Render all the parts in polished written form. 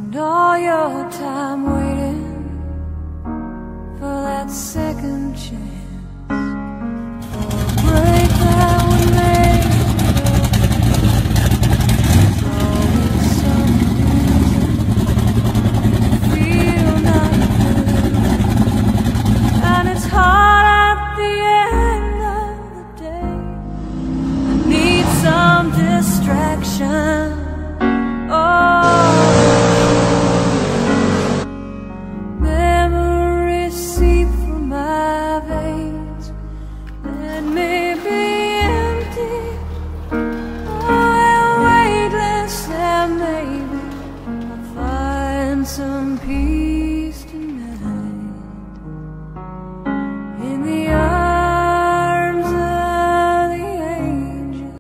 Spend all your time waiting for that second chance, for a break that would make it always something feel not good, and it's hard at the end of the day. I need some distraction. Some peace tonight in the arms of the angel.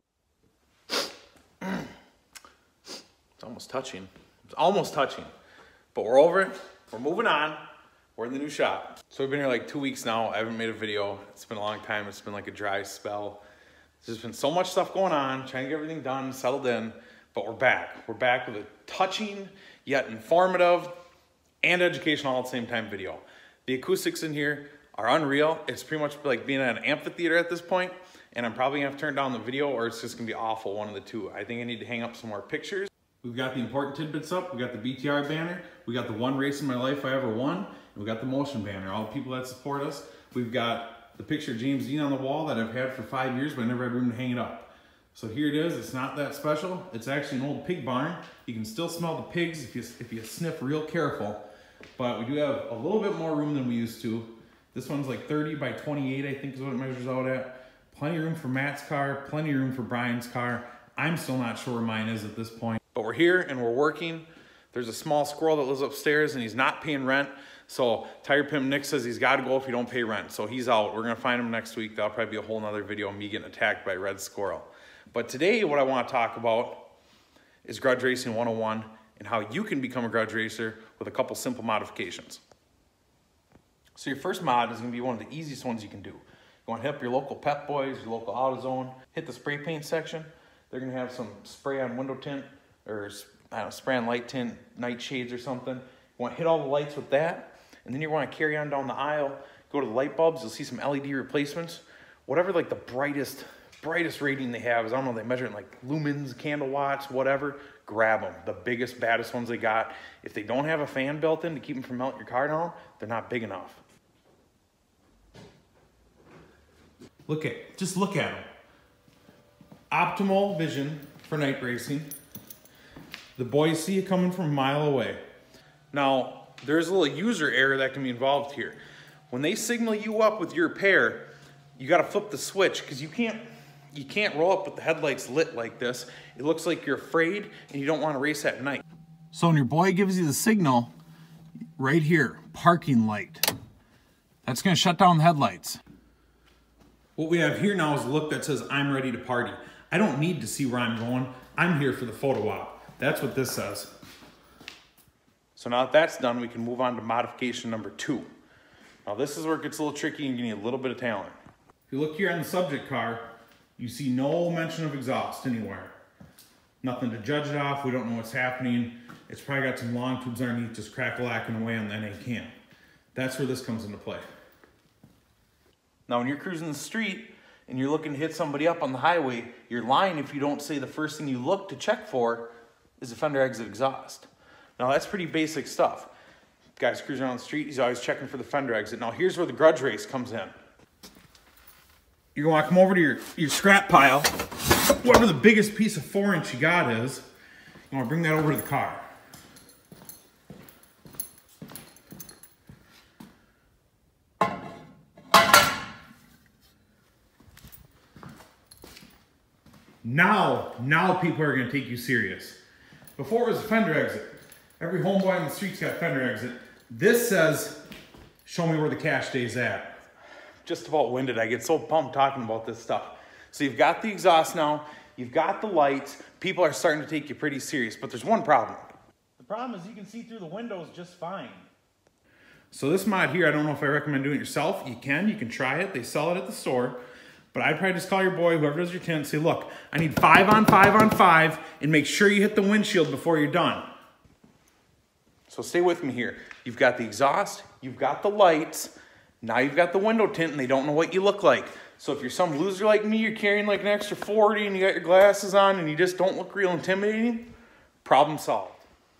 It's almost touching. It's almost touching. But we're over it. We're moving on. We're in the new shop. So we've been here like 2 weeks now. I haven't made a video. It's been a long time. It's been like a dry spell. There's been so much stuff going on, trying to get everything done, settled in. But we're back. We're back with a touching, yet informative and educational all at the same time video. The acoustics in here are unreal. It's pretty much like being at an amphitheater at this point, and I'm probably gonna have to turn down the video or it's just gonna be awful, one of the two. I think I need to hang up some more pictures. We've got the important tidbits up. We got the BTR banner. We got the one race in my life I ever won. And we got the motion banner, all the people that support us. We've got the picture of James Dean on the wall that I've had for 5 years, but I never had room to hang it up. So here it is. It's not that special. It's actually an old pig barn. You can still smell the pigs if you sniff real careful. But we do have a little bit more room than we used to. This one's like 30 by 28, I think is what it measures out at. Plenty of room for Matt's car, plenty of room for Brian's car. I'm still not sure where mine is at this point. But we're here and we're working. There's a small squirrel that lives upstairs and he's not paying rent. So Tire Pimp Nick says he's got to go if you don't pay rent. So he's out. We're going to find him next week. That'll probably be a whole nother video of me getting attacked by a red squirrel. But today what I want to talk about is Grudge Racing 101 and how you can become a grudge racer with a couple simple modifications. So your first mod is going to be one of the easiest ones you can do. You want to hit up your local Pep Boys, your local AutoZone, hit the spray paint section. They're going to have some spray on window tint or I don't know, spray on light tint, night shades or something. You want to hit all the lights with that, and then you want to carry on down the aisle, go to the light bulbs, you'll see some LED replacements. Whatever like the brightest rating they have is, I don't know, they measure it in like lumens, candle watts, whatever, grab them. The biggest, baddest ones they got. If they don't have a fan built in to keep them from melting your car down, they're not big enough. Just look at them. Optimal vision for night racing. The boys see it coming from a mile away. Now, there's a little user error that can be involved here. When they signal you up with your pair, you gotta flip the switch because you can't roll up with the headlights lit like this. It looks like you're afraid and you don't want to race at night. So when your boy gives you the signal, right here, parking light, that's going to shut down the headlights. What we have here now is a look that says, I'm ready to party. I don't need to see where I'm going. I'm here for the photo op. That's what this says. So now that that's done, we can move on to modification number 2. Now this is where it gets a little tricky and you need a little bit of talent. If you look here on the subject car, you see no mention of exhaust anywhere. Nothing to judge it off. We don't know what's happening. It's probably got some long tubes underneath just crack-a-lacking away on the NA cam. That's where this comes into play. Now when you're cruising the street and you're looking to hit somebody up on the highway, you're lying if you don't say the first thing you look to check for is the fender exit exhaust. Now that's pretty basic stuff. Guy's cruising around the street, he's always checking for the fender exit. Now here's where the grudge race comes in. You're gonna come over to your scrap pile, whatever the biggest piece of 4-inch you got is, you wanna bring that over to the car. Now people are gonna take you serious. Before it was a fender exit. Every homeboy on the street's got a fender exit. This says, show me where the cash day's at. Just about winded. I get so pumped talking about this stuff. So you've got the exhaust now, you've got the lights, people are starting to take you pretty serious, but there's one problem. The problem is you can see through the windows just fine. So this mod here, I don't know if I recommend doing it yourself. You can try it, they sell it at the store, but I'd probably just call your boy, whoever does your tint, and say, look, I need 5 on 5 on 5, and make sure you hit the windshield before you're done. So stay with me here. You've got the exhaust, you've got the lights, now you've got the window tint and they don't know what you look like. So if you're some loser like me, you're carrying like an extra 40 and you got your glasses on and you just don't look real intimidating, problem solved.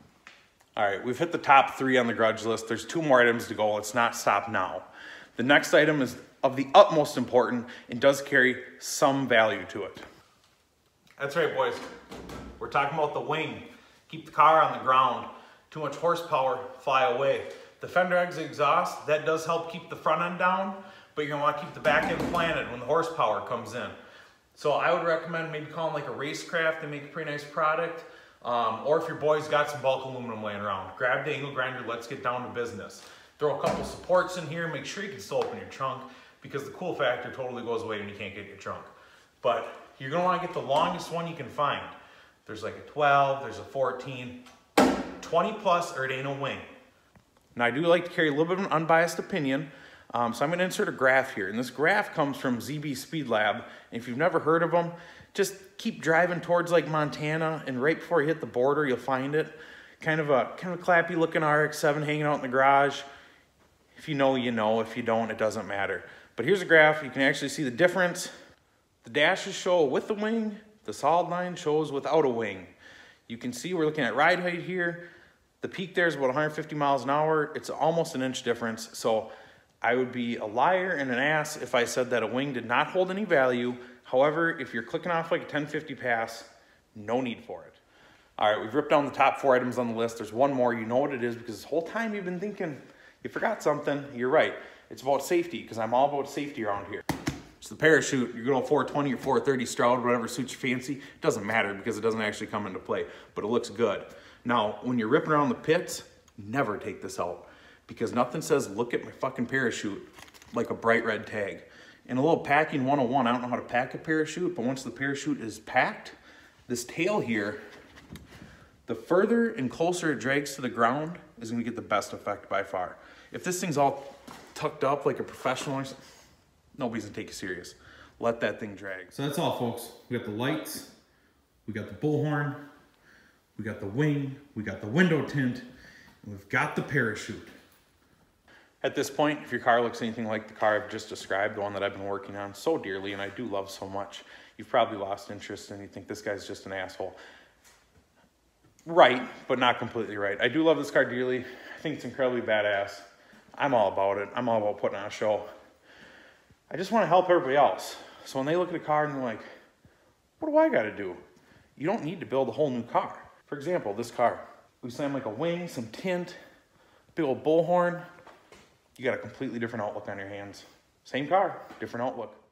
All right, we've hit the top 3 on the grudge list. There's 2 more items to go. Let's not stop now. The next item is of the utmost importance and does carry some value to it. That's right, boys. We're talking about the wing. Keep the car on the ground. Too much horsepower, fly away. The fender exit exhaust, that does help keep the front end down, but you're gonna wanna keep the back end planted when the horsepower comes in. So I would recommend maybe calling like a Racecraft. They make a pretty nice product. Or if your boy's got some bulk aluminum laying around, grab the angle grinder, let's get down to business. Throw a couple supports in here, make sure you can still open your trunk because the cool factor totally goes away when you can't get your trunk. But you're gonna wanna get the longest one you can find. There's like a 12, there's a 14, 20 plus, or it ain't a wing. Now I do like to carry a little bit of an unbiased opinion, so I'm gonna insert a graph here. And this graph comes from ZB Speed Lab. And if you've never heard of them, just keep driving towards like Montana, and right before you hit the border, you'll find it. Kind of a clappy looking RX-7 hanging out in the garage. If you know, you know. If you don't, it doesn't matter. But here's a graph. You can actually see the difference. The dashes show with the wing. The solid line shows without a wing. You can see we're looking at ride height here. The peak there is about 150 miles an hour. It's almost an inch difference. So I would be a liar and an ass if I said that a wing did not hold any value. However, if you're clicking off like a 1050 pass, no need for it. All right, we've ripped down the top 4 items on the list. There's one more. You know what it is because this whole time you've been thinking you forgot something. You're right. It's about safety because I'm all about safety around here. It's the parachute. You're going 420 or 430 Stroud, whatever suits your fancy. It doesn't matter because it doesn't actually come into play, but it looks good. Now, when you're ripping around the pits, never take this out because nothing says, look at my fucking parachute, like a bright red tag. In a little packing 101, I don't know how to pack a parachute, but once the parachute is packed, this tail here, the further and closer it drags to the ground is gonna get the best effect by far. If this thing's all tucked up like a professional or something, nobody's gonna take you serious. Let that thing drag. So that's all, folks. We got the lights, we got the bullhorn, we got the wing, we got the window tint, and we've got the parachute. At this point, if your car looks anything like the car I've just described, the one that I've been working on so dearly and I do love so much, you've probably lost interest and you think this guy's just an asshole. Right, but not completely right. I do love this car dearly. I think it's incredibly badass. I'm all about it. I'm all about putting on a show. I just want to help everybody else. So when they look at a car and they're like, what do I got to do? You don't need to build a whole new car. For example, this car. We slam like a wing, some tint, big old bullhorn. You got a completely different outlook on your hands. Same car, different outlook.